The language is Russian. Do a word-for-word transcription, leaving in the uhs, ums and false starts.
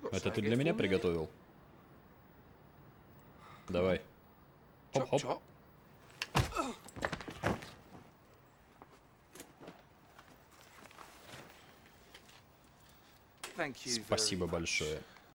Это ты для меня приготовил? Давай. Хоп-хоп. Спасибо большое.